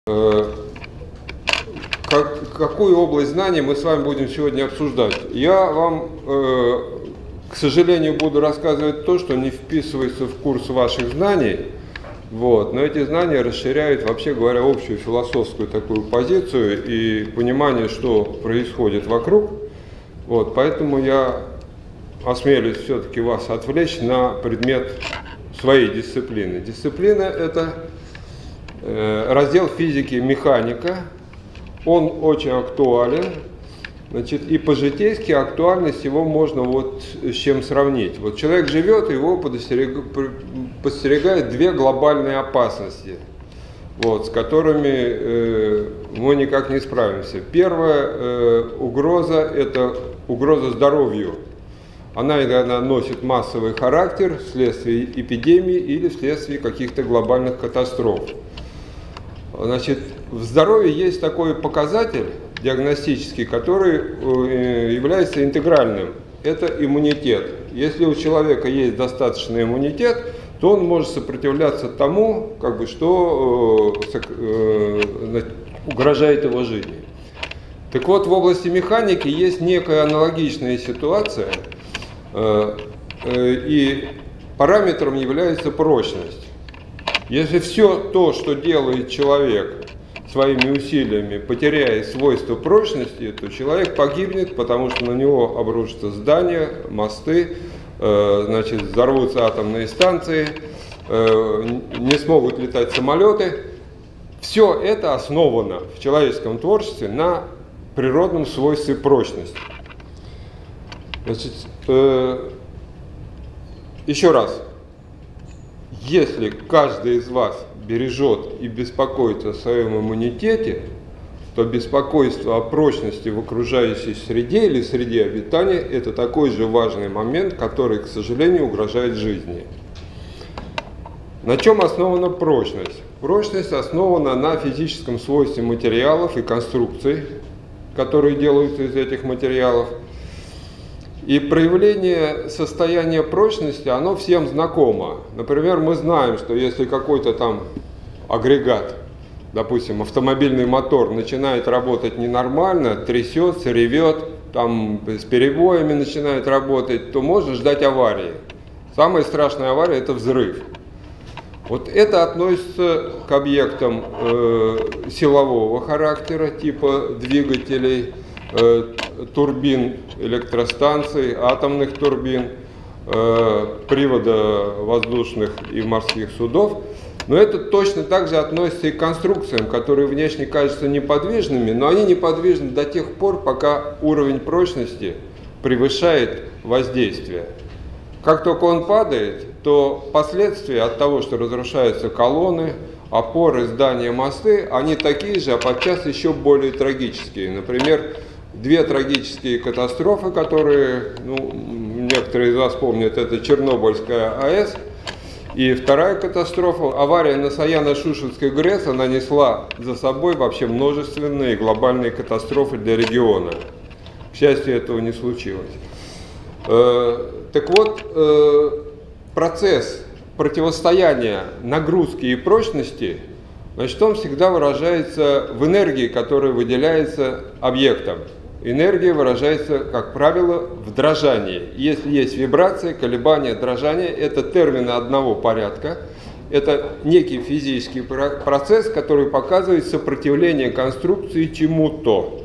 Какую область знаний мы с вами будем сегодня обсуждать? Я вам, к сожалению, буду рассказывать то, что не вписывается в курс ваших знаний, но эти знания расширяют, вообще говоря, общую философскую такую позицию и понимание, что происходит вокруг. Поэтому я осмелюсь все-таки вас отвлечь на предмет своей дисциплины. Дисциплина – это раздел физики механика. Он очень актуален, и по-житейски актуальность его можно с чем сравнить. Человек живет, его подстерегают две глобальные опасности, с которыми мы никак не справимся. Первая угроза – это угроза здоровью. Она иногда носит массовый характер вследствие эпидемии или вследствие каких-то глобальных катастроф. В здоровье есть такой показатель диагностический, который является интегральным. Это иммунитет. Если у человека есть достаточный иммунитет, то он может сопротивляться тому, что угрожает его жизни. Так вот, в области механики есть некая аналогичная ситуация, и параметром является прочность. Если все то, что делает человек своими усилиями, потеряет свойства прочности, то человек погибнет, потому что на него обрушатся здания, мосты, взорвутся атомные станции, не смогут летать самолеты. Все это основано в человеческом творчестве на природном свойстве прочности. Еще раз. Если каждый из вас бережет и беспокоится о своем иммунитете, то беспокойство о прочности в окружающей среде или среде обитания – это такой же важный момент, который, к сожалению, угрожает жизни. На чем основана прочность? Прочность основана на физическом свойстве материалов и конструкций, которые делаются из этих материалов. И проявление состояния прочности, оно всем знакомо. Например, мы знаем, что если какой-то там агрегат, допустим, автомобильный мотор начинает работать ненормально, трясется, ревет, с перебоями начинает работать, то можно ждать аварии. Самая страшная авария – это взрыв. Это относится к объектам силового характера, типа двигателей, турбин электростанций, атомных турбин, привода воздушных и морских судов. Но это точно так же относится и к конструкциям, которые внешне кажутся неподвижными, но они неподвижны до тех пор, пока уровень прочности превышает воздействие. Как только он падает, то последствия от того, что разрушаются колонны, опоры, здания, мосты, они такие же, а подчас еще более трагические. Например, две трагические катастрофы, которые, некоторые из вас помнят, это Чернобыльская АЭС. И вторая катастрофа, авария на Саяно-Шушенской ГРЭС, она несла за собой вообще множественные глобальные катастрофы для региона. К счастью, этого не случилось. Процесс противостояния нагрузки и прочности, он всегда выражается в энергии, которая выделяется объектом. Энергия выражается, как правило, в дрожании. Если есть вибрация, колебания, дрожание, это термины одного порядка. Это некий физический процесс, который показывает сопротивление конструкции чему-то.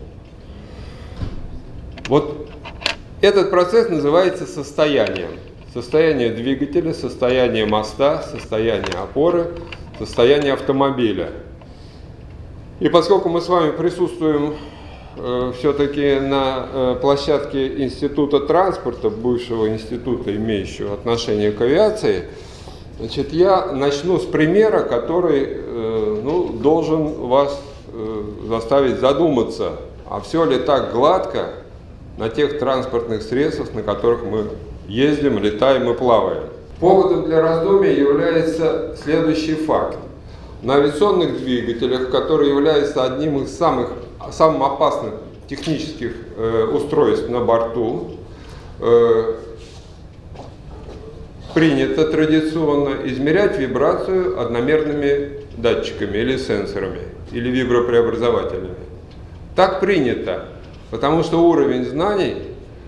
Этот процесс называется состоянием. Состояние двигателя, состояние моста, состояние опоры, состояние автомобиля. И поскольку мы с вами присутствуем все-таки на площадке Института транспорта, бывшего института, имеющего отношение к авиации, я начну с примера, который должен вас заставить задуматься, а все ли так гладко на тех транспортных средствах, на которых мы ездим, летаем и плаваем. Поводом для раздумий является следующий факт. На авиационных двигателях, которые являются одним из самых опасных технических устройств на борту, принято традиционно измерять вибрацию одномерными датчиками или сенсорами, или вибропреобразователями. Так принято, потому что уровень знаний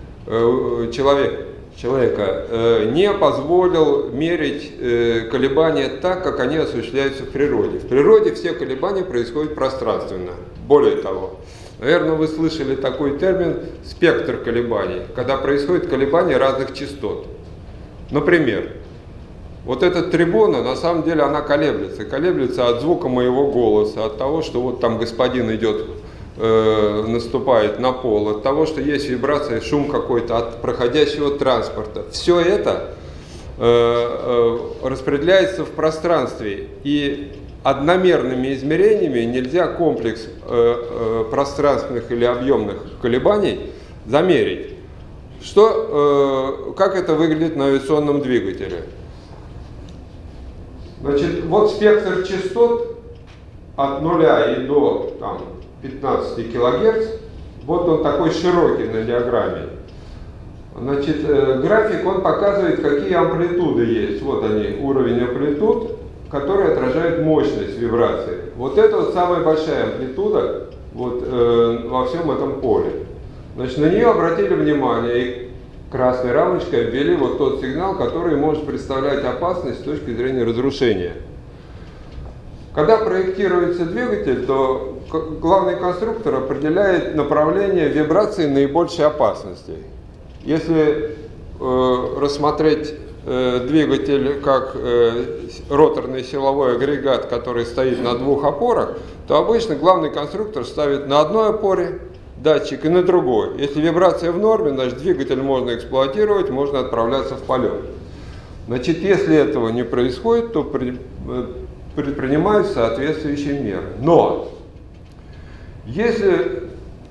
человека не позволил мерить колебания так, как они осуществляются в природе. В природе все колебания происходят пространственно. Более того, наверное, вы слышали такой термин «спектр колебаний», когда происходит колебания разных частот. Например, вот эта трибуна, на самом деле, она колеблется от звука моего голоса, от того, что вот там господин идет, наступает на пол, от того, что есть вибрация, шум какой-то, от проходящего транспорта. Все это распределяется в пространстве, и одномерными измерениями нельзя комплекс пространственных или объемных колебаний замерить. Как это выглядит на авиационном двигателе? Значит, вот спектр частот от 0 и до 15 кГц, вот он такой широкий на диаграмме. Значит, график он показывает, какие амплитуды есть. Вот они, уровень амплитуд, который отражает мощность вибрации. Вот это вот самая большая амплитуда вот, во всем этом поле. Значит, на нее обратили внимание и красной рамочкой ввели вот тот сигнал, который может представлять опасность с точки зрения разрушения. Когда проектируется двигатель, то главный конструктор определяет направление вибрации наибольшей опасности. Если рассмотреть двигатель как роторный силовой агрегат, который стоит на двух опорах, то обычно главный конструктор ставит на одной опоре датчик и на другой. Если вибрация в норме, значит двигатель можно эксплуатировать, можно отправляться в полет. Значит, если этого не происходит, то предпринимают соответствующие меры. Но если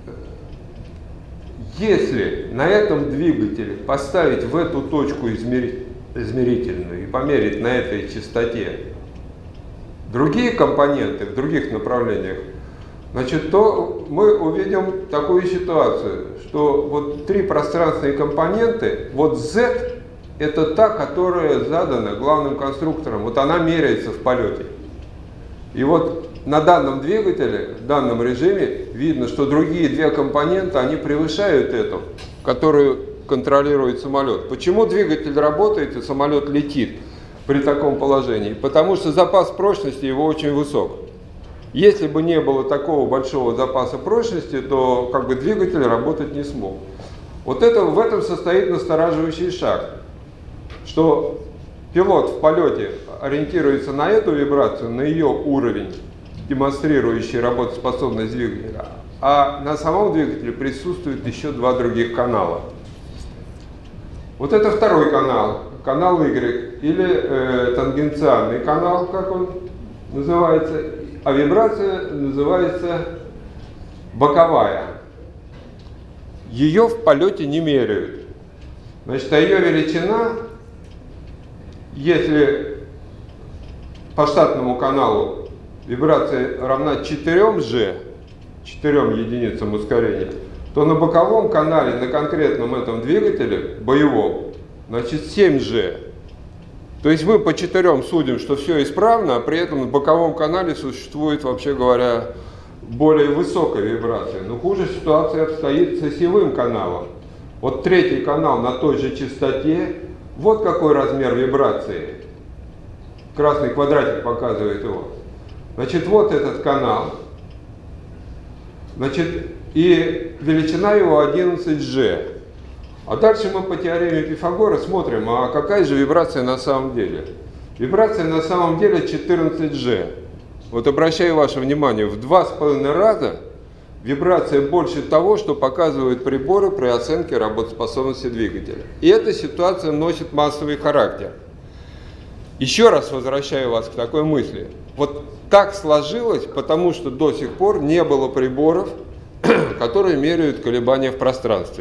на этом двигателе поставить в эту точку измерительную и померить на этой частоте другие компоненты в других направлениях, значит, то мы увидим такую ситуацию, что вот три пространственные компоненты, вот Z это та, которая задана главным конструктором, вот она меряется в полете. И вот на данном двигателе, в данном режиме видно, что другие две компоненты, они превышают эту, которую контролирует самолет. Почему двигатель работает и самолет летит при таком положении? Потому что запас прочности его очень высок. Если бы не было такого большого запаса прочности, то как бы двигатель работать не смог. Вот в этом состоит настораживающий шаг, что пилот в полете ориентируется на эту вибрацию, на ее уровень, демонстрирующий работоспособность двигателя, а на самом двигателе присутствует еще два других канала. Вот это второй канал, канал Y, или тангенциальный канал, как он называется, а вибрация называется боковая. Ее в полете не меряют. Значит, а ее величина, если по штатному каналу вибрация равна 4G, 4 единицам ускорения, то на боковом канале, на конкретном этом двигателе, боевом, значит 7G. То есть мы по 4 судим, что все исправно, а при этом на боковом канале существует, вообще говоря, более высокая вибрация. Но хуже ситуация обстоит с осевым каналом. Вот третий канал на той же частоте, вот какой размер вибрации. Красный квадратик показывает его. Значит, вот этот канал. Значит, и величина его 11G. А дальше мы по теореме Пифагора смотрим, а какая же вибрация на самом деле. Вибрация на самом деле 14G. Вот обращаю ваше внимание, в 2,5 раза вибрация больше того, что показывают приборы при оценке работоспособности двигателя. И эта ситуация носит массовый характер. Еще раз возвращаю вас к такой мысли. Вот так сложилось, потому что до сих пор не было приборов, которые меряют колебания в пространстве.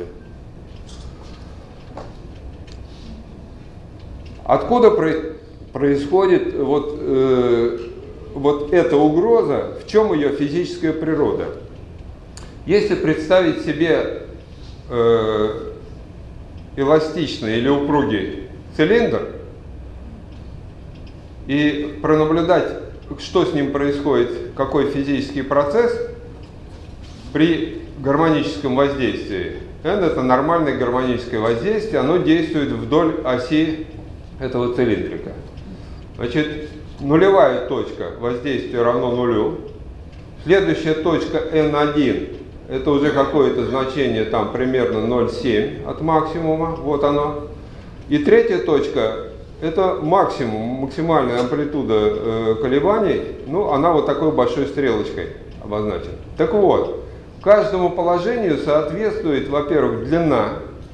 Откуда происходит вот эта угроза, в чем ее физическая природа? Если представить себе эластичный или упругий цилиндр и пронаблюдать что с ним происходит, какой физический процесс при гармоническом воздействии. N – это нормальное гармоническое воздействие, оно действует вдоль оси этого цилиндрика. Значит, нулевая точка воздействия равно нулю. Следующая точка N1 – это уже какое-то значение, там примерно 0,7 от максимума, вот оно. И третья точка – это максимум, максимальная амплитуда колебаний, ну, она вот такой большой стрелочкой обозначена. Так вот, каждому положению соответствует, во-первых, длина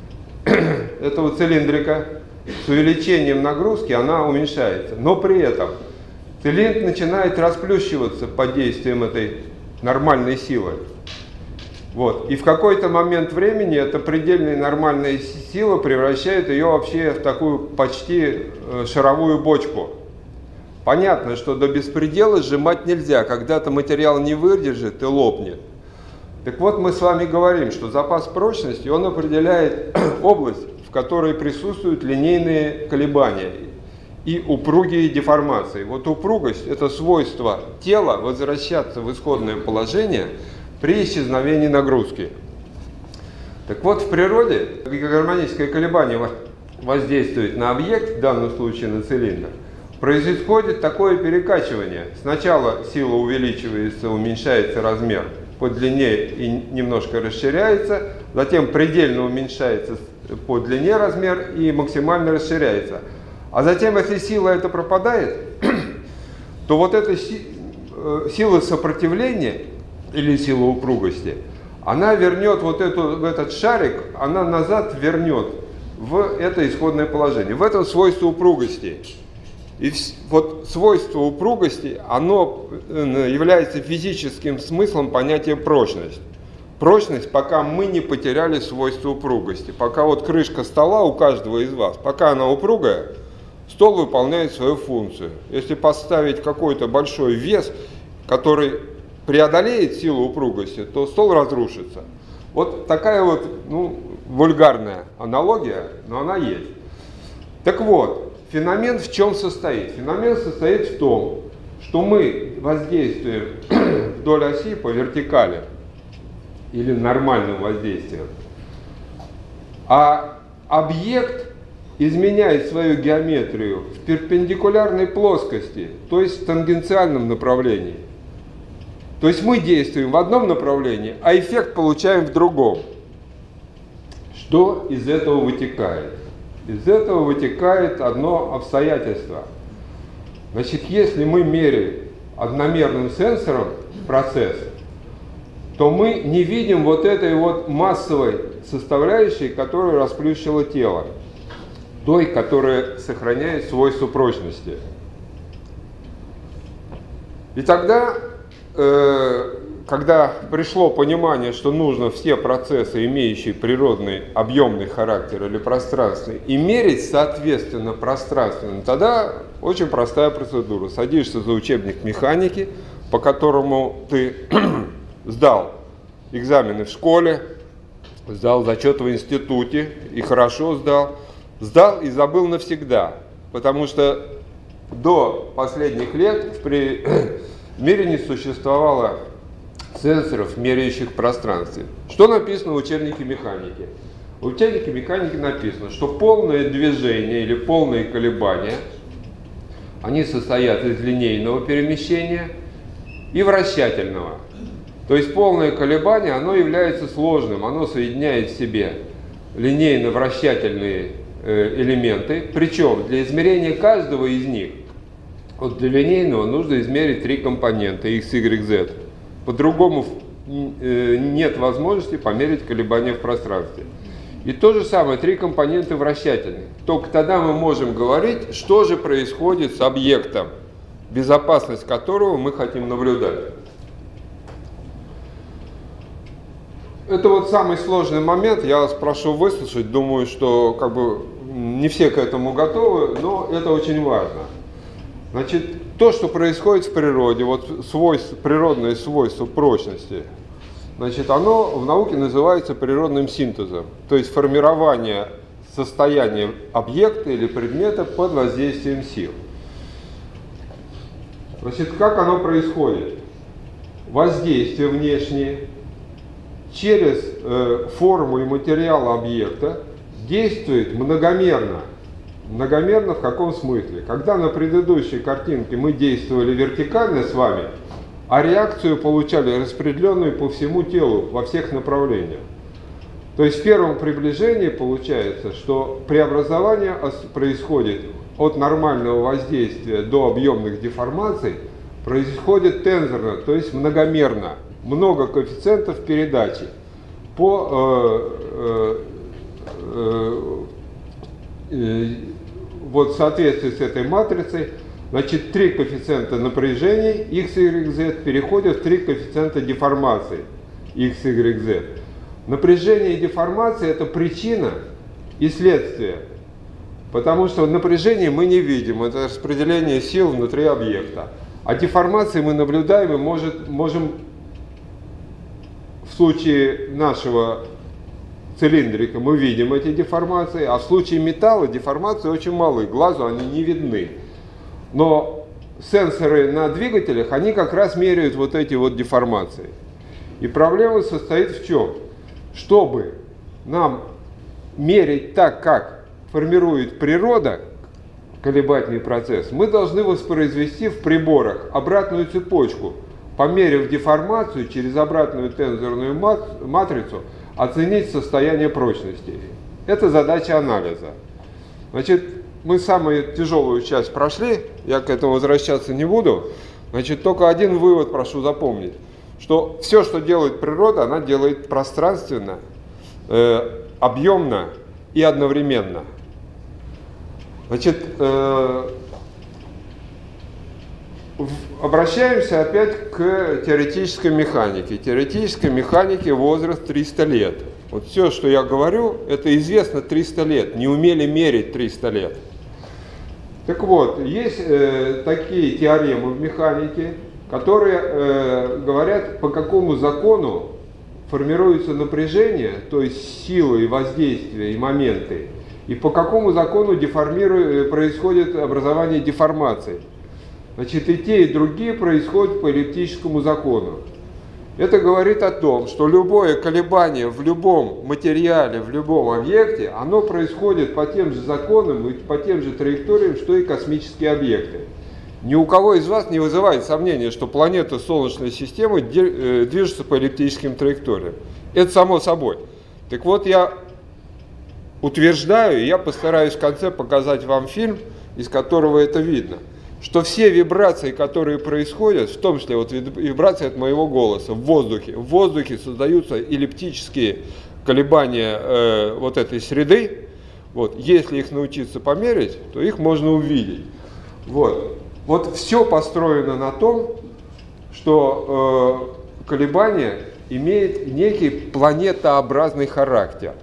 этого цилиндрика. С увеличением нагрузки она уменьшается. Но при этом цилиндр начинает расплющиваться под действием этой нормальной силы. Вот. И в какой-то момент времени эта предельная нормальная сила превращает ее вообще в такую почти шаровую бочку. Понятно, что до беспредела сжимать нельзя. Когда-то материал не выдержит и лопнет. Так вот, мы с вами говорим, что запас прочности, он определяет область, в которой присутствуют линейные колебания и упругие деформации. Вот упругость – это свойство тела возвращаться в исходное положение при исчезновении нагрузки. Так вот, в природе гармоническое колебание воздействует на объект, в данном случае на цилиндр, происходит такое перекачивание. Сначала сила увеличивается, уменьшается размер по длине и немножко расширяется, затем предельно уменьшается по длине размер и максимально расширяется. А затем, если сила эта пропадает, то вот эта сила сопротивления или сила упругости, она вернет вот этот шарик, она назад вернет в это исходное положение. В этом свойство упругости. И вот свойство упругости, оно является физическим смыслом понятия прочность. Прочность, пока мы не потеряли свойство упругости. Пока вот крышка стола у каждого из вас, пока она упругая, стол выполняет свою функцию. Если поставить какой-то большой вес, который преодолеет силу упругости, то стол разрушится. Вот такая вот, ну, вульгарная аналогия, но она есть. Так вот, феномен в чем состоит? Феномен состоит в том, что мы воздействуем вдоль оси по вертикали или нормальным воздействием, а объект изменяет свою геометрию в перпендикулярной плоскости, то есть в тангенциальном направлении. То есть мы действуем в одном направлении, а эффект получаем в другом. Что из этого вытекает? Из этого вытекает одно обстоятельство. Значит, если мы меряем одномерным сенсором процесс, то мы не видим вот этой вот массовой составляющей, которая расплющила тело, той, которая сохраняет свойство прочности. И тогда, когда пришло понимание, что нужно все процессы, имеющие природный объемный характер или пространственный, и мерить соответственно пространственно, тогда очень простая процедура. Садишься за учебник механики, по которому ты сдал экзамены в школе, сдал зачет в институте и хорошо сдал. Сдал и забыл навсегда, потому что до последних лет в мире не существовало сенсоров, меряющих пространстве. Что написано в учебнике механики? В учебнике механики написано, что полное движение или полные колебания, они состоят из линейного перемещения и вращательного. То есть полное колебание, оно является сложным, оно соединяет в себе линейно-вращательные элементы, причем для измерения каждого из них, вот для линейного нужно измерить 3 компонента, x, y, z. По-другому нет возможности померить колебания в пространстве. И то же самое, 3 компонента вращательных. Только тогда мы можем говорить, что же происходит с объектом, безопасность которого мы хотим наблюдать. Это вот самый сложный момент, я вас прошу выслушать, думаю, что как бы не все к этому готовы, но это очень важно. Значит, то, что происходит в природе, вот природное свойство прочности, значит, оно в науке называется природным синтезом, то есть формирование состояния объекта или предмета под воздействием сил. Значит, как оно происходит? Воздействие внешнее через форму и материал объекта действует многомерно. Многомерно в каком смысле? Когда на предыдущей картинке мы действовали вертикально с вами, а реакцию получали распределенную по всему телу, во всех направлениях. То есть в первом приближении получается, что преобразование происходит от нормального воздействия до объемных деформаций, происходит тензорно, то есть многомерно. Много коэффициентов передачи по вот в соответствии с этой матрицей, значит, 3 коэффициента напряжений x, y, z переходят в 3 коэффициента деформации x, y, z. Напряжение и деформация – это причина и следствие, потому что напряжение мы не видим, это распределение сил внутри объекта, а деформации мы наблюдаем и можем в случае нашего цилиндрика мы видим эти деформации, а в случае металла деформации очень малы, глазу они не видны. Но сенсоры на двигателях, они как раз меряют вот эти вот деформации. И проблема состоит в чем? Чтобы нам мерить так, как формирует природа колебательный процесс, мы должны воспроизвести в приборах обратную цепочку, померив деформацию через обратную тензорную матрицу, оценить состояние прочности. Это задача анализа. Значит, мы самую тяжелую часть прошли, я к этому возвращаться не буду. Значит, только один вывод прошу запомнить, что все, что делает природа, она делает пространственно, объемно и одновременно. Значит, обращаемся опять к теоретической механике. Теоретической механике возраст 300 лет. Вот все, что я говорю, это известно 300 лет. Не умели мерить 300 лет. Так вот, есть такие теоремы в механике, которые говорят, по какому закону формируется напряжение, то есть силы и воздействия и моменты, и по какому закону происходит образование деформаций. Значит, и те, и другие происходят по эллиптическому закону. Это говорит о том, что любое колебание в любом материале, в любом объекте, оно происходит по тем же законам и по тем же траекториям, что и космические объекты. Ни у кого из вас не вызывает сомнения, что планеты Солнечной системы движутся по эллиптическим траекториям. Это само собой. Так вот, я утверждаю, и я постараюсь в конце показать вам фильм, из которого это видно, что все вибрации, которые происходят, в том числе вот вибрации от моего голоса в воздухе создаются эллиптические колебания вот этой среды. Вот, если их научиться померить, то их можно увидеть. Вот все построено на том, что колебание имеет некий планетообразный характер.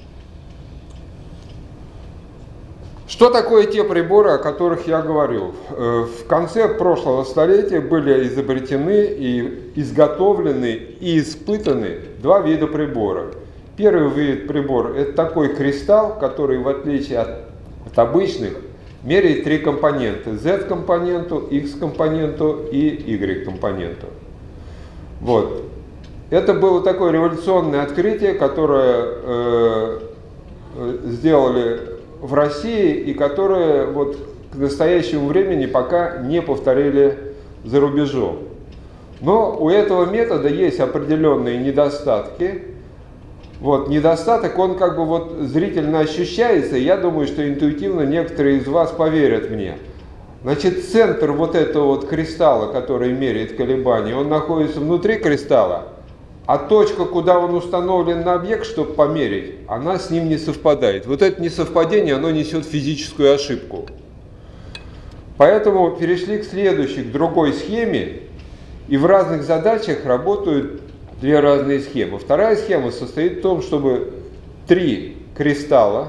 Что такое те приборы, о которых я говорю? В конце прошлого столетия были изобретены и изготовлены и испытаны 2 вида приборов. Первый вид прибора – это такой кристалл, который, в отличие от обычных, меряет 3 компонента – Z-компоненту, X-компоненту и Y-компоненту. Вот. Это было такое революционное открытие, которое сделали в России и которые вот к настоящему времени пока не повторили за рубежом. Но у этого метода есть определенные недостатки. Вот, недостаток, он как бы вот зрительно ощущается, и я думаю, что интуитивно некоторые из вас поверят мне. Значит, центр вот этого вот кристалла, который меряет колебания, он находится внутри кристалла, а точка, куда он установлен на объект, чтобы померить, она с ним не совпадает. Вот это несовпадение, оно несет физическую ошибку. Поэтому перешли к следующей, к другой схеме, и в разных задачах работают 2 разные схемы. Вторая схема состоит в том, чтобы 3 кристалла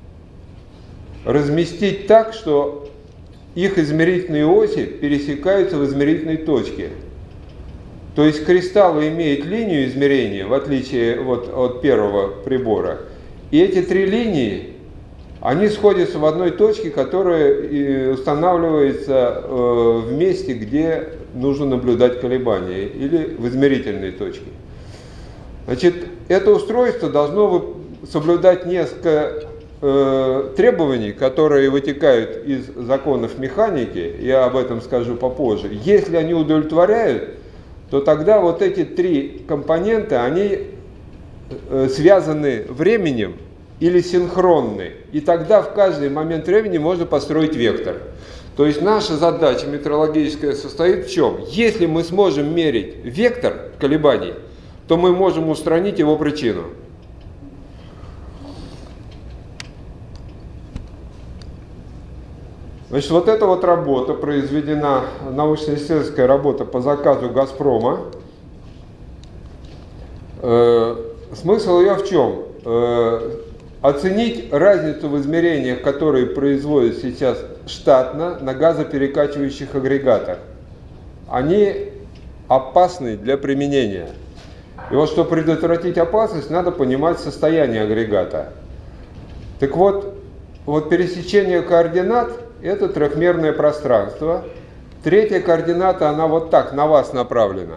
разместить так, что их измерительные оси пересекаются в измерительной точке. То есть кристаллы имеют линию измерения, в отличие от первого прибора. И эти 3 линии они сходятся в одной точке, которая устанавливается в месте, где нужно наблюдать колебания, или в измерительной точке. Значит, это устройство должно соблюдать несколько требований, которые вытекают из законов механики, я об этом скажу попозже. Если они удовлетворяют, то тогда вот эти три компонента, они связаны временем или синхронны. И тогда в каждый момент времени можно построить вектор. То есть наша задача метрологическая состоит в чем? Если мы сможем мерить вектор колебаний, то мы можем устранить его причину. Значит, вот эта вот работа произведена, научно-исследовательская работа по заказу «Газпрома». Смысл ее в чем? Оценить разницу в измерениях, которые производят сейчас штатно на газоперекачивающих агрегатах. Они опасны для применения. И вот, чтобы предотвратить опасность, надо понимать состояние агрегата. Так вот, пересечение координат – это трехмерное пространство. Третья координата, она вот так, на вас направлена.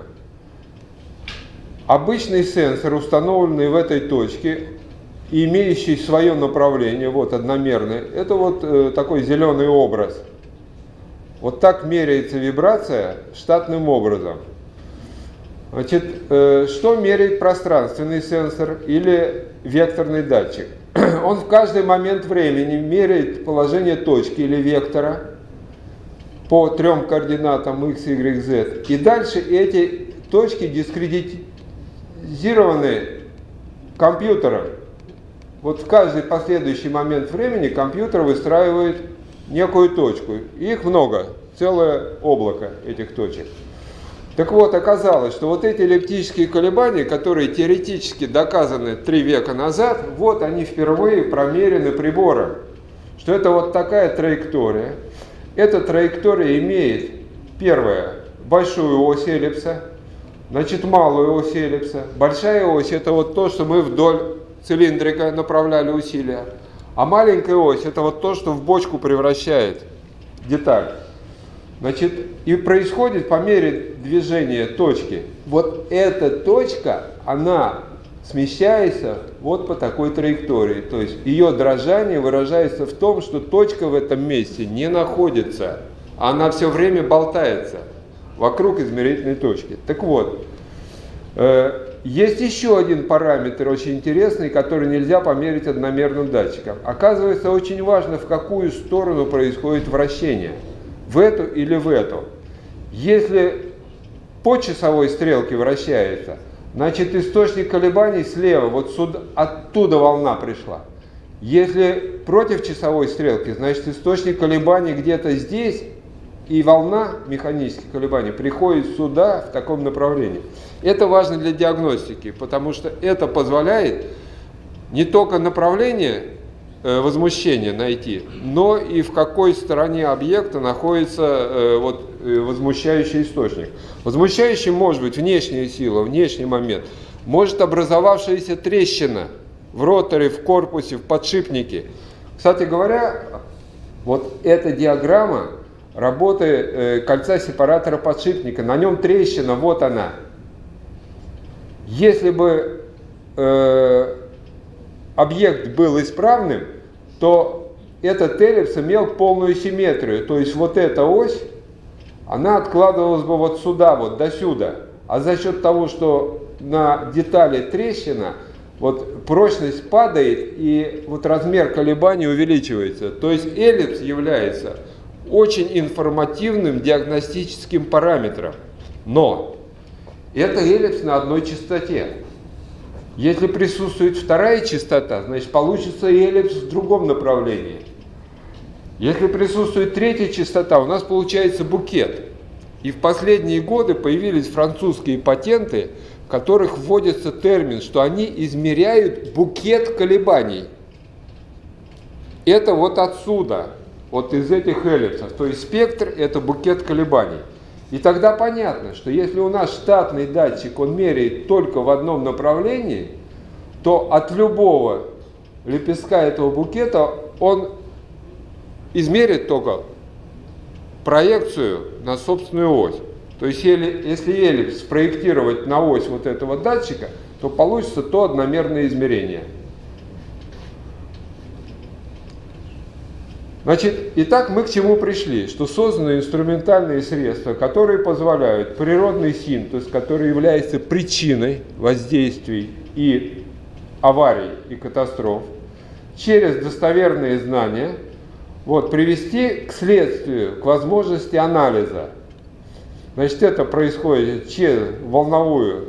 Обычный сенсор, установленный в этой точке, и имеющий свое направление, вот одномерное, это вот такой зеленый образ. Вот так меряется вибрация штатным образом. Значит, что меряет пространственный сенсор или векторный датчик? Он в каждый момент времени меряет положение точки или вектора по трем координатам x, y, z. И дальше эти точки дискретизированы компьютером. Вот в каждый последующий момент времени компьютер выстраивает некую точку. Их много, целое облако этих точек. Так вот, оказалось, что вот эти эллиптические колебания, которые теоретически доказаны 3 века назад, вот они впервые промерены прибором. Что это вот такая траектория. Эта траектория имеет, первое, большую ось эллипса, значит, малую ось эллипса. Большая ось – это вот то, что мы вдоль цилиндрика направляли усилия. А маленькая ось – это вот то, что в бочку превращает деталь. Значит, и происходит по мере движения точки. Вот эта точка, она смещается вот по такой траектории. То есть ее дрожание выражается в том, что точка в этом месте не находится. Она все время болтается вокруг измерительной точки. Так вот, есть еще один параметр очень интересный, который нельзя померить одномерным датчиком. Оказывается, очень важно, в какую сторону происходит вращение. В эту или в эту. Если по часовой стрелке вращается, значит источник колебаний слева, вот сюда, оттуда волна пришла. Если против часовой стрелки, значит источник колебаний где-то здесь, и волна механических колебаний приходит сюда, в таком направлении. Это важно для диагностики, потому что это позволяет не только направление возмущения найти, но и в какой стороне объекта находится возмущающий источник. Возмущающий может быть внешняя сила, внешний момент, может образовавшаяся трещина в роторе, в корпусе, в подшипнике. Кстати говоря, вот эта диаграмма работы кольца сепаратора подшипника, на нем трещина, вот она. Если бы объект был исправным, то этот эллипс имел полную симметрию. То есть вот эта ось, она откладывалась бы вот сюда, вот до сюда. А за счет того, что на детали трещина, вот прочность падает и вот размер колебаний увеличивается. То есть эллипс является очень информативным диагностическим параметром. Но это эллипс на одной частоте. Если присутствует вторая частота, значит получится эллипс в другом направлении. Если присутствует третья частота, у нас получается букет. И в последние годы появились французские патенты, в которых вводится термин, что они измеряют букет колебаний. Это вот отсюда, вот из этих эллипсов. То есть спектр – это букет колебаний. И тогда понятно, что если у нас штатный датчик, он меряет только в одном направлении, то от любого лепестка этого букета он измерит только проекцию на собственную ось. То есть, если эллипс спроектировать на ось вот этого датчика, то получится то одномерное измерение. Значит, итак, мы к чему пришли? Что созданы инструментальные средства, которые позволяют природный синтез, который является причиной воздействий и аварий и катастроф, через достоверные знания привести к следствию, к возможности анализа. Значит, это происходит через волновую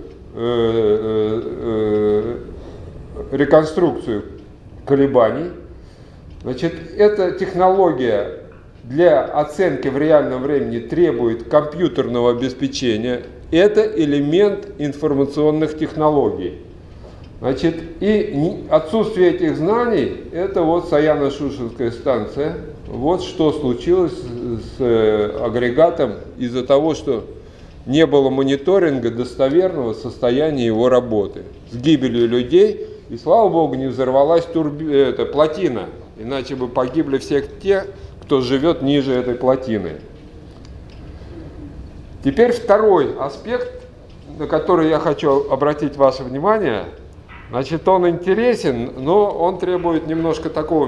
реконструкцию колебаний. Значит, эта технология для оценки в реальном времени требует компьютерного обеспечения. Это элемент информационных технологий. Значит, и отсутствие этих знаний, это вот Саяно-Шушенская станция. Вот что случилось с агрегатом из-за того, что не было мониторинга достоверного состояния его работы. С гибелью людей, и слава богу, не взорвалась плотина. Иначе бы погибли все те, кто живет ниже этой плотины. Теперь второй аспект, на который я хочу обратить ваше внимание. Значит, он интересен, но он требует немножко такого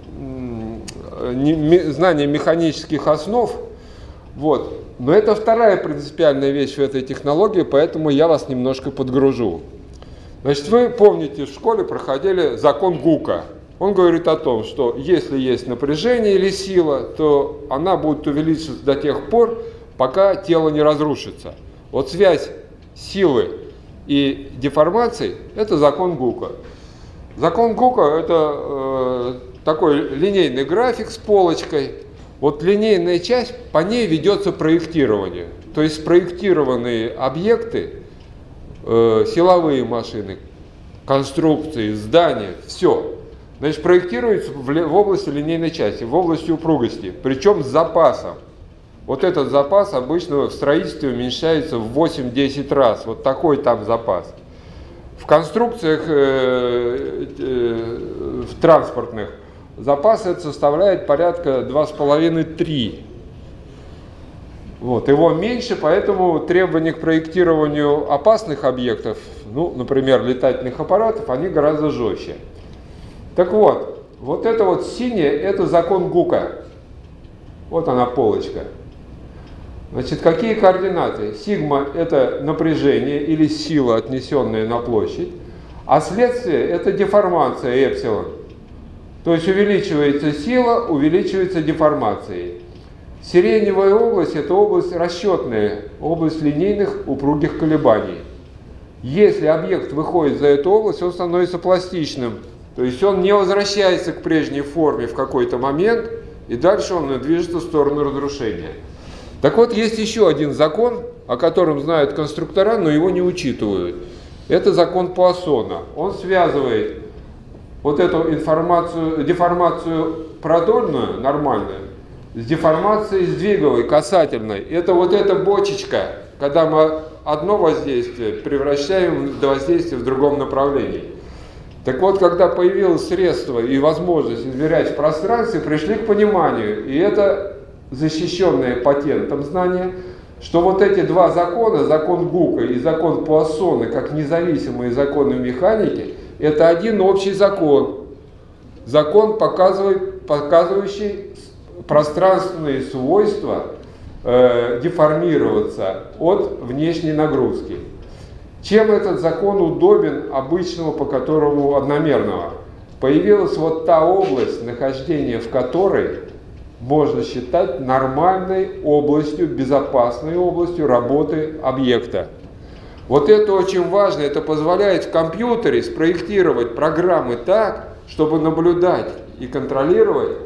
знания механических основ. Вот. Но это вторая принципиальная вещь в этой технологии, поэтому я вас немножко подгружу. Значит, вы помните, в школе проходили закон Гука. Он говорит о том, что если есть напряжение или сила, то она будет увеличиваться до тех пор, пока тело не разрушится. Вот связь силы и деформации – это закон Гука. Закон Гука – это такой линейный график с полочкой. Вот линейная часть, по ней ведется проектирование. То есть спроектированные объекты, силовые машины, конструкции, здания, все. Значит, проектируется в области линейной части, в области упругости, причем с запасом. Вот этот запас обычно в строительстве уменьшается в 8-10 раз. Вот такой там запас. В конструкциях в транспортных запас это составляет порядка 2,5-3. Вот. Его меньше, поэтому требования к проектированию опасных объектов, ну, например, летательных аппаратов, они гораздо жестче. Так вот, вот это вот синее, это закон Гука. Вот она полочка. Значит, какие координаты? Сигма – это напряжение или сила, отнесенная на площадь, а следствие – это деформация эпсилон. То есть увеличивается сила, увеличивается деформация. Сиреневая область – это область расчетная, область линейных упругих колебаний. Если объект выходит за эту область, он становится пластичным. То есть он не возвращается к прежней форме в какой-то момент, и дальше он движется в сторону разрушения. Так вот, есть еще один закон, о котором знают конструктора, но его не учитывают. Это закон Пуассона. Он связывает вот эту деформацию продольную, нормальную, с деформацией сдвиговой, касательной. Это вот эта бочечка, когда мы одно воздействие превращаем в воздействие в другом направлении. Так вот, когда появилось средство и возможность измерять в пространстве, пришли к пониманию, и это защищенное патентом знание, что вот эти два закона, закон Гука и закон Пуассона, как независимые законы механики, это один общий закон. Закон, показывающий пространственные свойства деформироваться от внешней нагрузки. Чем этот закон удобен обычному, по которому одномерного? Появилась вот та область, нахождение в которой можно считать нормальной областью, безопасной областью работы объекта. Вот это очень важно, это позволяет в компьютере спроектировать программы так, чтобы наблюдать и контролировать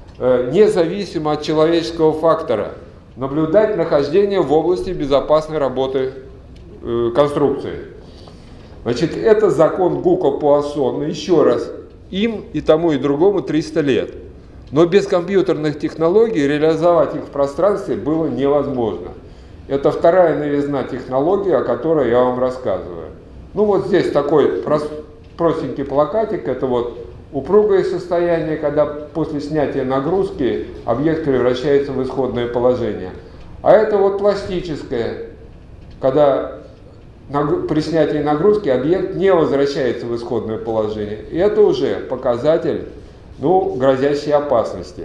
независимо от человеческого фактора, наблюдать нахождение в области безопасной работы конструкции. Значит, это закон Гука-Пуассона. Еще раз, им и тому и другому 300 лет. Но без компьютерных технологий реализовать их в пространстве было невозможно. Это вторая новизна технологии, о которой я вам рассказываю. Ну вот здесь такой простенький плакатик. Это вот упругое состояние, когда после снятия нагрузки объект превращается в исходное положение. А это вот пластическое, когда при снятии нагрузки объект не возвращается в исходное положение. И это уже показатель, грозящей опасности.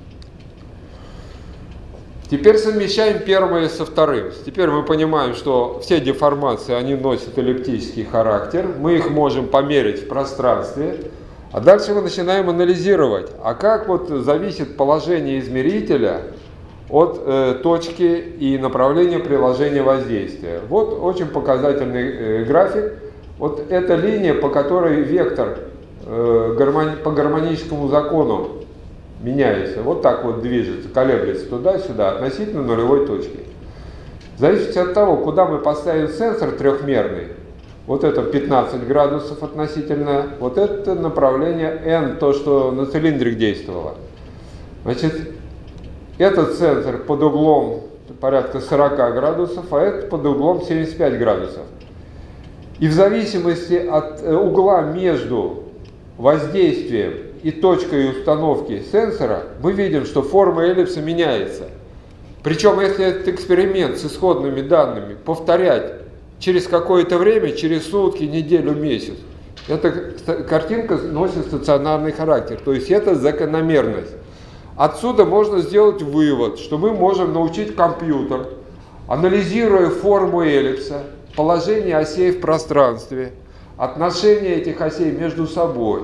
Теперь совмещаем первое со вторым. Теперь мы понимаем, что все деформации, они носят эллиптический характер. Мы их можем померить в пространстве. А дальше мы начинаем анализировать, а как вот зависит положение измерителя от точки и направления приложения воздействия. Вот очень показательный график. Вот эта линия, по которой вектор по гармоническому закону меняется. Вот так вот движется, колеблется туда-сюда относительно нулевой точки. В зависимости от того, куда мы поставим сенсор трехмерный, вот это 15 градусов относительно, вот это направление n, то, что на цилиндрик действовало. Значит, этот сенсор под углом порядка 40 градусов, а этот под углом 75 градусов. И в зависимости от угла между воздействием и точкой установки сенсора, мы видим, что форма эллипса меняется. Причем, если этот эксперимент с исходными данными повторять через какое-то время, через сутки, неделю, месяц, эта картинка носит стационарный характер, то есть это закономерность. Отсюда можно сделать вывод, что мы можем научить компьютер, анализируя форму эллипса, положение осей в пространстве, отношения этих осей между собой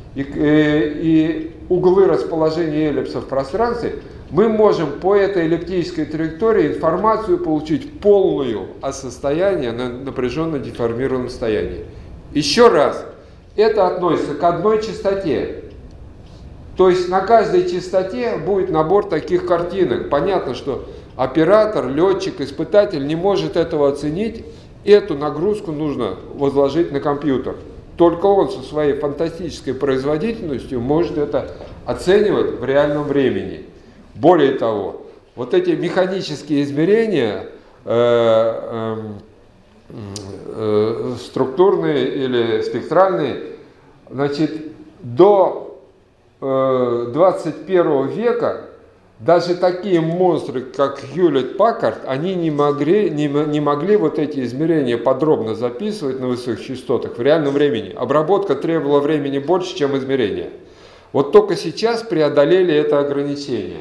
и углы расположения эллипса в пространстве, мы можем по этой эллиптической траектории информацию получить полную о состоянии, на напряженно деформированном состоянии. Еще раз, это относится к одной частоте. То есть на каждой частоте будет набор таких картинок. Понятно, что оператор, летчик, испытатель не может этого оценить. Эту нагрузку нужно возложить на компьютер. Только он со своей фантастической производительностью может это оценивать в реальном времени. Более того, вот эти механические измерения, структурные или спектральные, значит, до 21 века даже такие монстры, как Хьюлетт-Паккард, они не могли вот эти измерения подробно записывать на высоких частотах в реальном времени. Обработка требовала времени больше, чем измерения. Вот только сейчас преодолели это ограничение.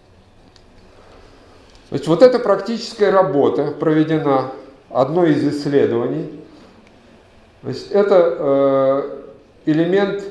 Значит, вот эта практическая работа проведена, одно из исследований. Значит, это элемент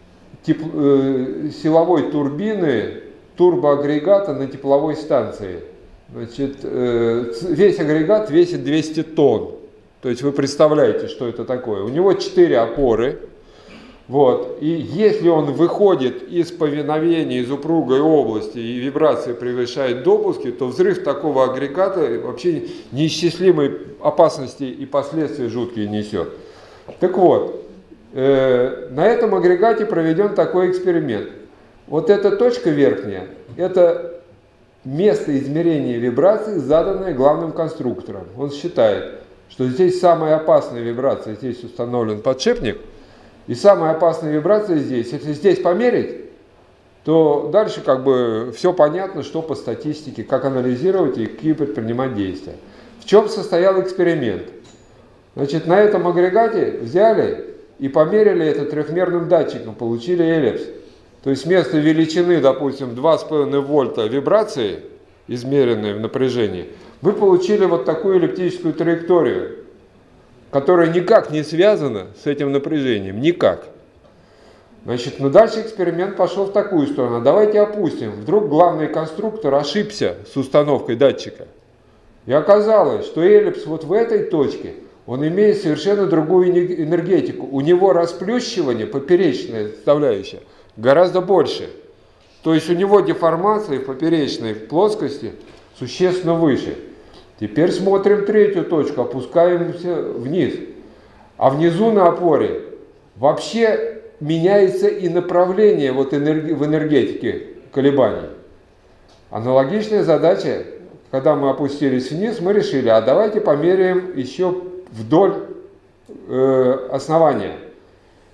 силовой турбины турбоагрегата на тепловой станции. Значит, весь агрегат весит 200 тонн. То есть вы представляете, что это такое. У него 4 опоры. Вот. И если он выходит из повиновения, из упругой области, и вибрация превышает допуски, то взрыв такого агрегата вообще неисчислимой опасности и последствия жуткие несет. Так вот, на этом агрегате проведен такой эксперимент. Вот эта точка верхняя, это место измерения вибраций, заданное главным конструктором. Он считает, что здесь самая опасная вибрация, здесь установлен подшипник, и самая опасная вибрация здесь. Если здесь померить, то дальше как бы все понятно, что по статистике, как анализировать и какие предпринимать действия. В чем состоял эксперимент? Значит, на этом агрегате взяли и померили это трехмерным датчиком, получили эллипс. То есть вместо величины, допустим, 2,5 вольта вибрации, измеренной в напряжении, мы получили вот такую эллиптическую траекторию, которая никак не связана с этим напряжением, никак. Значит, дальше эксперимент пошел в такую сторону. Давайте опустим. Вдруг главный конструктор ошибся с установкой датчика. И оказалось, что эллипс вот в этой точке, он имеет совершенно другую энергетику. У него расплющивание, поперечная составляющая, гораздо больше. То есть у него деформация в поперечной плоскости существенно выше. Теперь смотрим третью точку, опускаемся вниз. А внизу на опоре вообще меняется и направление вот в энергетике колебаний. Аналогичная задача, когда мы опустились вниз, мы решили, а давайте померяем еще вдоль основания.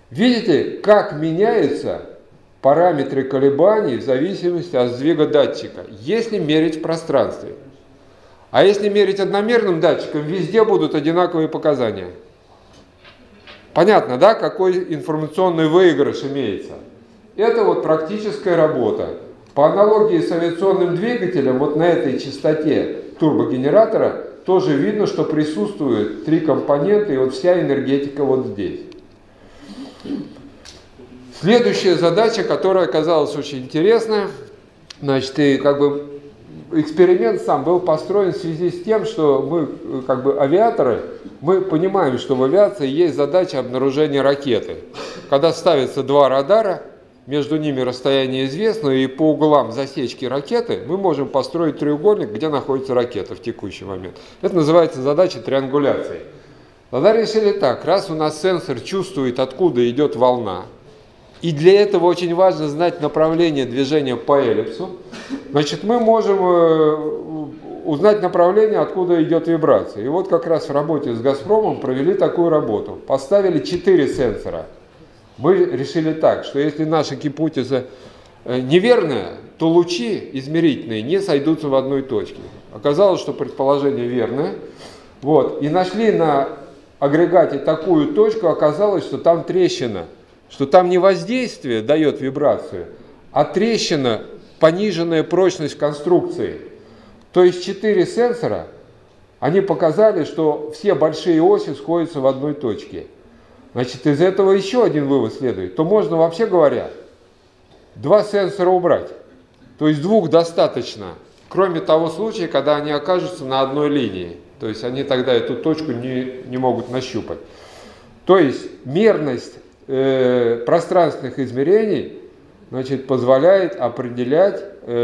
Видите, как меняются параметры колебаний в зависимости от сдвига датчика, если мерить в пространстве. А если мерить одномерным датчиком, везде будут одинаковые показания. Понятно, да, какой информационный выигрыш имеется? Это вот практическая работа. По аналогии с авиационным двигателем, вот на этой частоте турбогенератора тоже видно, что присутствуют три компонента, и вот вся энергетика вот здесь. Следующая задача, которая оказалась очень интересная, значит, и как бы эксперимент сам был построен в связи с тем, что мы, как бы авиаторы, мы понимаем, что в авиации есть задача обнаружения ракеты. Когда ставятся два радара, между ними расстояние известно, и по углам засечки ракеты мы можем построить треугольник, где находится ракета в текущий момент. Это называется задача триангуляции. Тогда решили так, раз у нас сенсор чувствует, откуда идет волна, и для этого очень важно знать направление движения по эллипсу, значит, мы можем узнать направление, откуда идет вибрация. И вот как раз в работе с «Газпромом» провели такую работу. Поставили 4 сенсора. Мы решили так, что если наша гипотеза неверная, то лучи измерительные не сойдутся в одной точке. Оказалось, что предположение верное. Вот. И нашли на агрегате такую точку, оказалось, что там трещина. Что там не воздействие дает вибрацию, а трещина, пониженная прочность конструкции. То есть 4 сенсора, они показали, что все большие оси сходятся в одной точке. Значит, из этого еще один вывод следует. То можно, вообще говоря, 2 сенсора убрать. То есть 2 достаточно, кроме того случая, когда они окажутся на одной линии. То есть они тогда эту точку не могут нащупать. То есть мерность пространственных измерений, значит, позволяет определять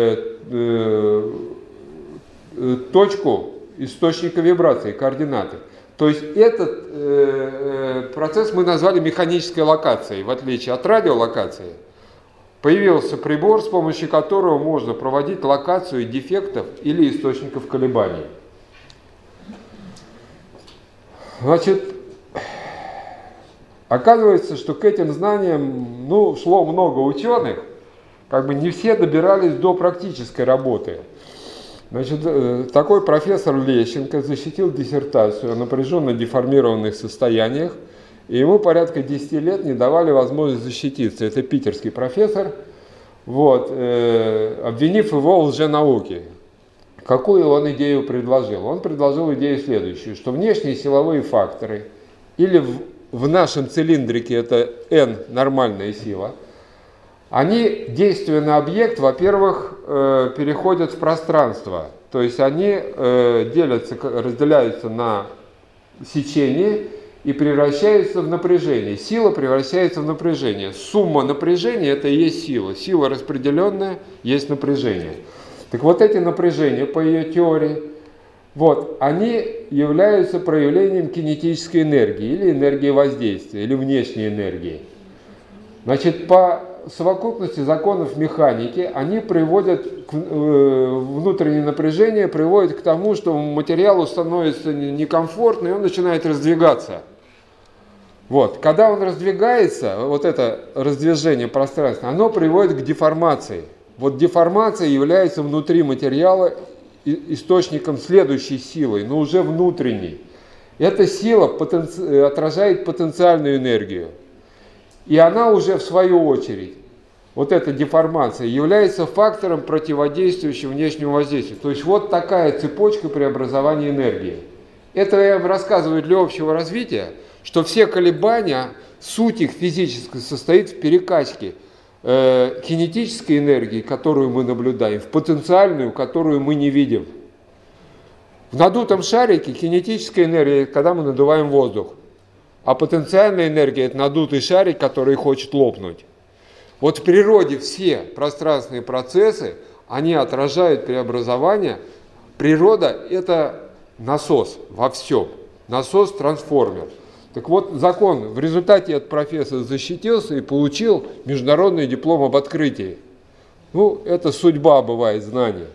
точку источника вибрации, координаты. То есть этот процесс мы назвали механической локацией, в отличие от радиолокации. Появился прибор, с помощью которого можно проводить локацию дефектов или источников колебаний. Значит, оказывается, что к этим знаниям шло много ученых, как бы не все добирались до практической работы. Значит, такой профессор Лещенко защитил диссертацию о напряженно деформированных состояниях, и ему порядка 10 лет не давали возможность защититься. Это питерский профессор, вот, обвинив его в лженауке. Какую он идею предложил? Он предложил идею следующую, что внешние силовые факторы, или в нашем цилиндрике это N, нормальная сила, они, действуя на объект, во-первых, переходят в пространство. То есть они разделяются на сечение и превращаются в напряжение. Сила превращается в напряжение. Сумма напряжения – это и есть сила. Сила распределенная есть напряжение. Так вот эти напряжения, по ее теории, вот, они являются проявлением кинетической энергии или энергии воздействия, или внешней энергии. Значит, по совокупности законов механики они приводят внутреннее напряжение, приводит к тому, что материалу становится некомфортно, и он начинает раздвигаться. Вот. Когда он раздвигается, вот это раздвижение пространства, оно приводит к деформации. Вот деформация является внутри материала источником следующей силы, но уже внутренней. Эта сила отражает потенциальную энергию. И она уже в свою очередь, вот эта деформация, является фактором, противодействующим внешнему воздействию. То есть вот такая цепочка преобразования энергии. Это я вам рассказываю для общего развития, что все колебания, суть их физической состоит в перекачке кинетической энергии, которую мы наблюдаем, в потенциальную, которую мы не видим. В надутом шарике кинетическая энергия, когда мы надуваем воздух, а потенциальная энергия – это надутый шарик, который хочет лопнуть. Вот в природе все пространственные процессы, они отражают преобразование. Природа – это насос во всем, насос-трансформер. Так вот, закон в результате этот профессор защитился и получил международный диплом об открытии. Это судьба бывает знания.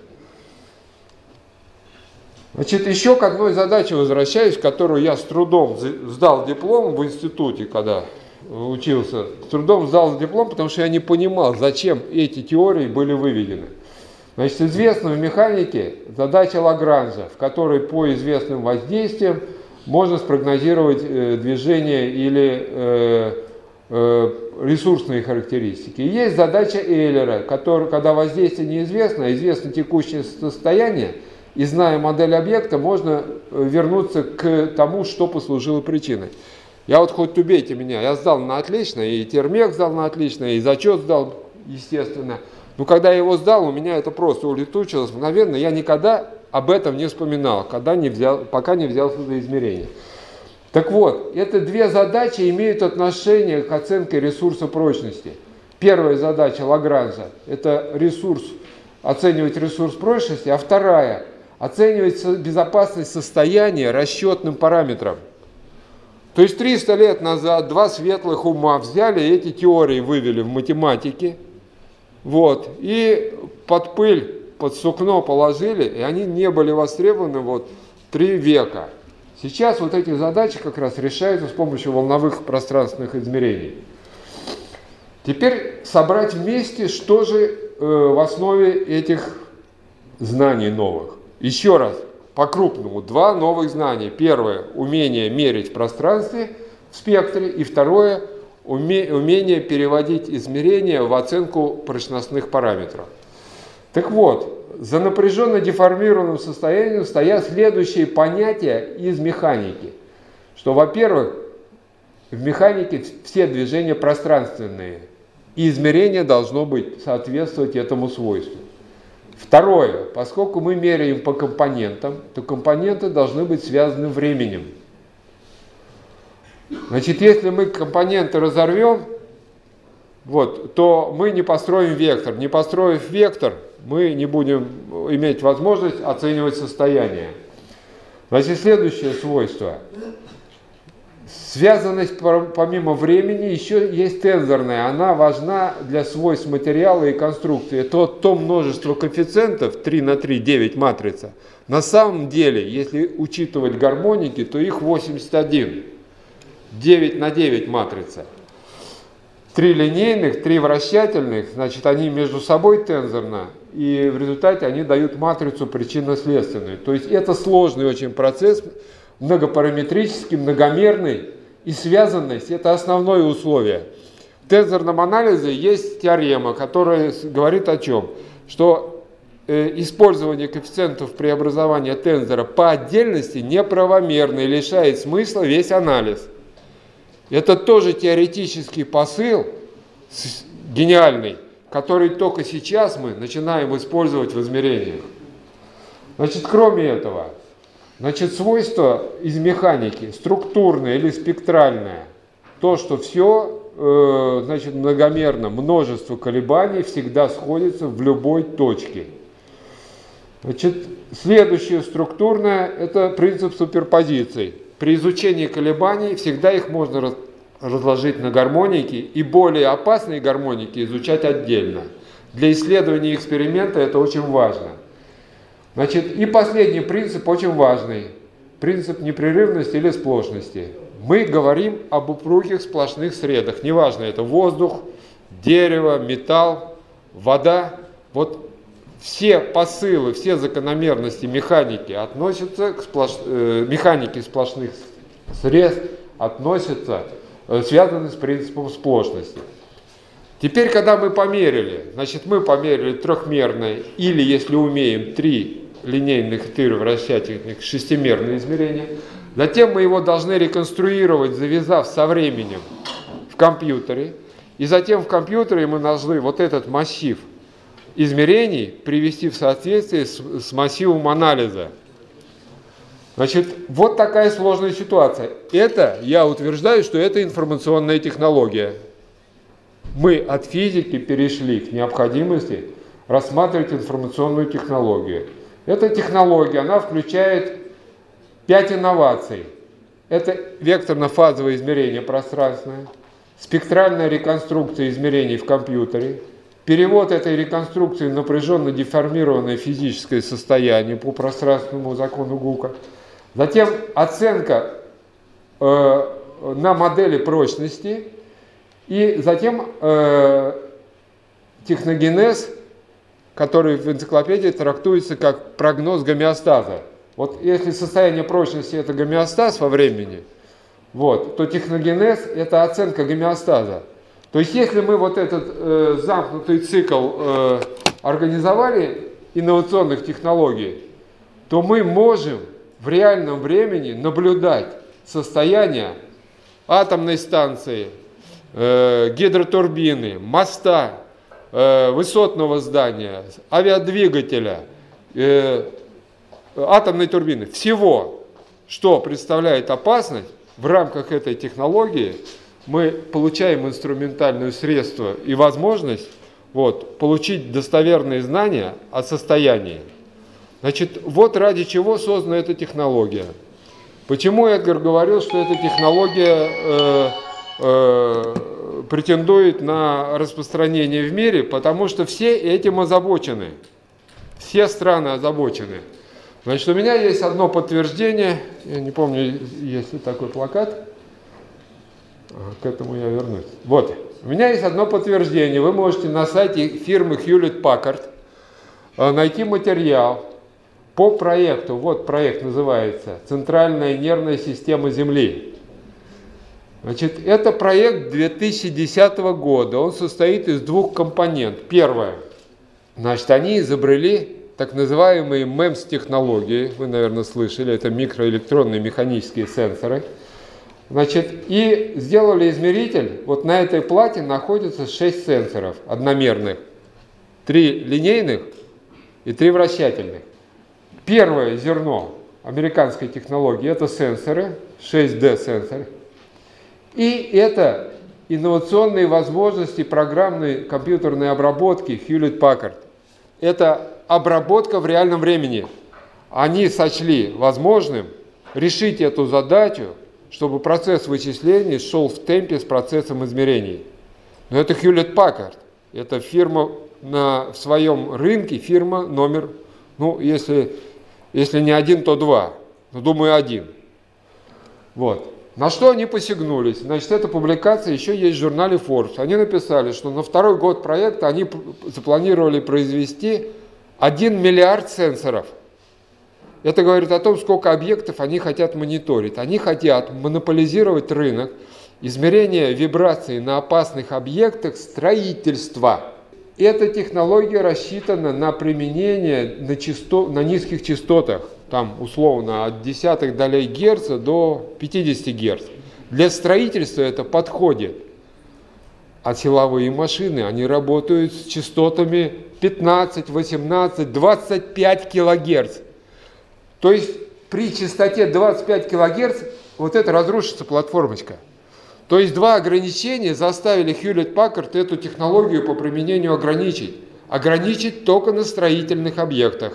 Значит, еще к одной задаче возвращаюсь, которую я с трудом сдал диплом в институте, когда учился, с трудом сдал диплом, потому что я не понимал, зачем эти теории были выведены. Значит, известна в механике задача Лагранжа, в которой по известным воздействиям можно спрогнозировать движение или ресурсные характеристики. И есть задача Эйлера, когда воздействие неизвестно, а известно текущее состояние, и зная модель объекта, можно вернуться к тому, что послужило причиной. Я вот хоть убейте меня, я сдал на отлично, и термех сдал на отлично, и зачет сдал, естественно. Но когда я его сдал, у меня это просто улетучилось мгновенно, я никогда об этом не вспоминал, пока не взялся за измерение. Так вот, эти две задачи имеют отношение к оценке ресурса прочности. Первая задача Лагранжа – это оценивать ресурс прочности, а вторая – оценивать безопасность состояния расчетным параметром. То есть 300 лет назад два светлых ума взяли эти теории, вывели в математике, вот, и под пыль, под сукно положили, и они не были востребованы 3 века. Сейчас вот эти задачи как раз решаются с помощью волновых пространственных измерений. Теперь собрать вместе, что же в основе этих знаний новых. Еще раз, по-крупному, 2 новых знания. Первое – умение мерить в пространстве, в спектре, и второе – умение переводить измерения в оценку прочностных параметров. Так вот, за напряженно деформированным состоянием стоят следующие понятия из механики. Что, во-первых, в механике все движения пространственные, и измерение должно соответствовать этому свойству. Второе, поскольку мы меряем по компонентам, то компоненты должны быть связаны временем. Значит, если мы компоненты разорвем, то мы не построим вектор. Не построив вектор, мы не будем иметь возможность оценивать состояние. Значит, следующее свойство. Связанность помимо времени еще есть тензорная. Она важна для свойств материала и конструкции. Это то множество коэффициентов, 3 на 3, 9 матрица. На самом деле, если учитывать гармоники, то их 81. 9 на 9 матрица. 3 линейных, 3 вращательных, значит, они между собой тензорно, и в результате они дают матрицу причинно-следственную. То есть это сложный очень процесс, многопараметрический, многомерный, и связанность – это основное условие. В тензорном анализе есть теорема, которая говорит о чем? Что использование коэффициентов преобразования тензора по отдельности неправомерно и лишает смысла весь анализ. Это тоже теоретический посыл, гениальный, который только сейчас мы начинаем использовать в измерениях. Значит, кроме этого, свойство из механики, структурное или спектральное, то, что все, многомерно, множество колебаний всегда сходится в любой точке. Значит, следующее структурное – это принцип суперпозиций. При изучении колебаний всегда их можно разложить на гармоники, и более опасные гармоники изучать отдельно. Для исследования эксперимента это очень важно. Значит, и последний принцип очень важный. Принцип непрерывности или сплошности. Мы говорим об упругих сплошных средах. Неважно, это воздух, дерево, металл, вода. Вот все посылы, все закономерности механики относятся к механике сплошных средств, связаны с принципом сплошности. Теперь, когда мы померили, мы померили трехмерное, или, если умеем, 3 линейных, 4 вращательных, шестимерные измерения, затем мы его должны реконструировать, завязав со временем в компьютере, и затем в компьютере мы должны вот этот массив измерений привести в соответствие с массивом анализа. Значит, вот такая сложная ситуация. Это, я утверждаю, что это информационная технология. Мы от физики перешли к необходимости рассматривать информационную технологию. Эта технология, она включает 5 инноваций. Это векторно-фазовое измерение пространственное, спектральная реконструкция измерений в компьютере, перевод этой реконструкции в напряженно деформированное физическое состояние по пространственному закону Гука, затем оценка на модели прочности И затем техногенез, который в энциклопедии трактуется как прогноз гомеостаза. Вот если состояние прочности это гомеостаз во времени, вот, то техногенез это оценка гомеостаза. То есть если мы вот этот замкнутый цикл организовали инновационных технологий, то мы можем в реальном времени наблюдать состояние атомной станции, гидротурбины, моста, высотного здания, авиадвигателя, атомной турбины, всего, что представляет опасность. В рамках этой технологии мы получаем инструментальное средство и возможность получить достоверные знания о состоянии. Значит, вот ради чего создана эта технология. Почему Эдгар говорил, что эта технология претендует на распространение в мире? Потому что все этим озабочены. Все страны озабочены. Значит, у меня есть одно подтверждение. Я не помню, есть ли такой плакат. К этому я вернусь. Вот. У меня есть одно подтверждение. Вы можете на сайте фирмы Hewlett-Packard найти материал по проекту. Вот проект называется «Центральная нервная система Земли». Значит, это проект 2010 года. Он состоит из двух компонентов. Первое. Значит, они изобрели так называемые MEMS-технологии. Вы, наверное, слышали. Это микроэлектронные механические сенсоры. Значит, и сделали измеритель. Вот на этой плате находится 6 сенсоров одномерных. 3 линейных и 3 вращательных. Первое зерно американской технологии – это сенсоры, 6D-сенсоры. И это инновационные возможности программной компьютерной обработки Hewlett-Packard. Это обработка в реальном времени. Они сочли возможным решить эту задачу, чтобы процесс вычислений шел в темпе с процессом измерений. Но это Hewlett-Packard. Это фирма в своем рынке, фирма номер, если не один, то два. Но, думаю, один. Вот. На что они посягнулись? Значит, эта публикация еще есть в журнале Forbes. Они написали, что на второй год проекта они запланировали произвести 1 миллиард сенсоров. Это говорит о том, сколько объектов они хотят мониторить. Они хотят монополизировать рынок измерения вибраций на опасных объектах строительства. Эта технология рассчитана на применение на низких частотах, там условно от десятых долей герца до 50 герц. Для строительства это подходит. А силовые машины, они работают с частотами 15, 18, 25 килогерц. То есть при частоте 25 килогерц вот это разрушится платформочка. То есть два ограничения заставили Hewlett-Packard эту технологию по применению ограничить. Ограничить только на строительных объектах.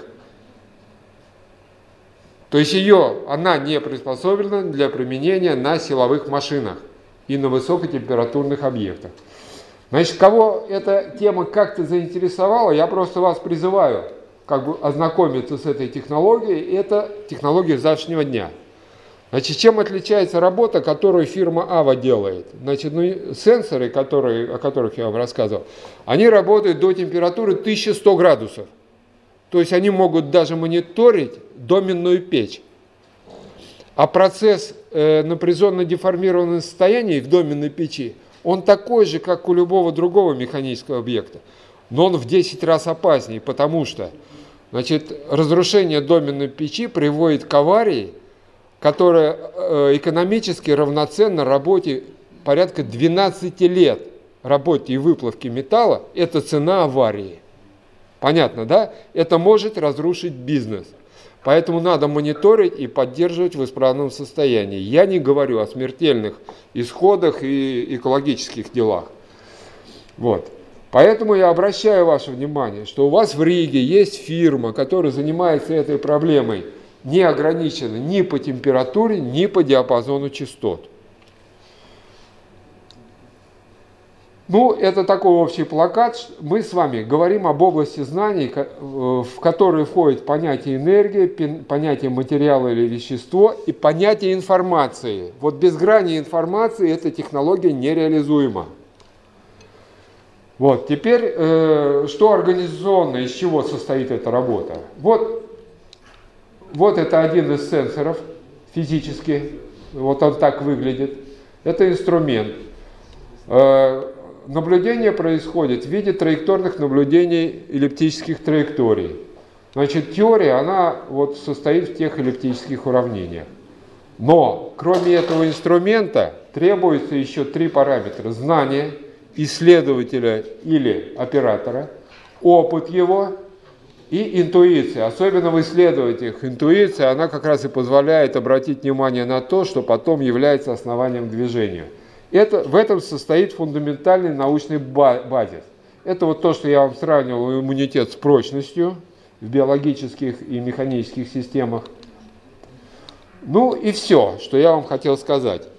То есть она не приспособлена для применения на силовых машинах и на высокотемпературных объектах. Значит, кого эта тема как-то заинтересовала, я просто вас призываю ознакомиться с этой технологией. Это технология завтрашнего дня. Значит, чем отличается работа, которую фирма Ava делает? Значит, сенсоры, о которых я вам рассказывал, они работают до температуры 1100 градусов. То есть они могут даже мониторить доменную печь. А процесс напряженно деформированного состояния в доменной печи, он такой же, как у любого другого механического объекта. Но он в 10 раз опаснее, потому что разрушение доменной печи приводит к аварии, которая экономически равноценна работе порядка 12 лет работе и выплавке металла. Это цена аварии. Понятно, да? Это может разрушить бизнес. Поэтому надо мониторить и поддерживать в исправном состоянии. Я не говорю о смертельных исходах и экологических делах. Вот. Поэтому я обращаю ваше внимание, что у вас в Риге есть фирма, которая занимается этой проблемой, не ограничена ни по температуре, ни по диапазону частот. Это такой общий плакат. Мы с вами говорим об области знаний, в которые входит понятие энергии, понятие материала или вещество и понятие информации. Вот без грани информации эта технология нереализуема. Вот, теперь, что организационно, из чего состоит эта работа? Вот это один из сенсоров физически, вот он так выглядит. Это инструмент. Наблюдение происходит в виде траекторных наблюдений эллиптических траекторий. Значит, теория, она вот состоит в тех эллиптических уравнениях. Но, кроме этого инструмента, требуется еще 3 параметра. Знание исследователя или оператора, опыт его и интуиция. Особенно в исследователях интуиция, она как раз и позволяет обратить внимание на то, что потом является основанием движения. В этом состоит фундаментальный научный базис. Это вот то, что я вам сравнивал, иммунитет с прочностью в биологических и механических системах. Ну и все, что я вам хотел сказать.